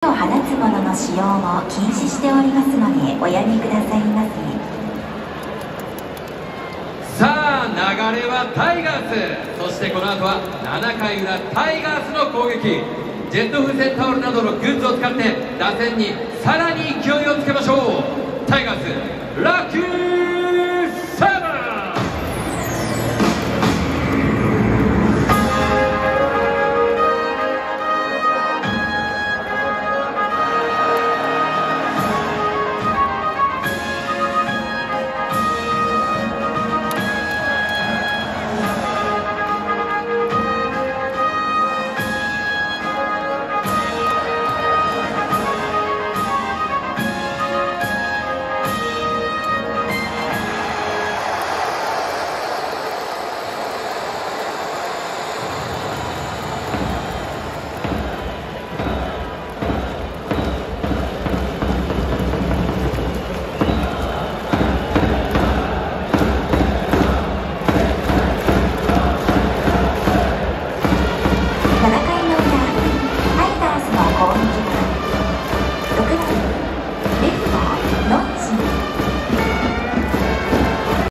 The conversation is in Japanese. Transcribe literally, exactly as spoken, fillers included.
を放つものの使用を禁止しておりますのでおやめくださいませ。 さあ流れはタイガース、そしてこの後はななかい裏タイガースの攻撃。ジェット風船タオルなどのグッズを使って打線にさらに勢いをつけましょう。タイガースラッキー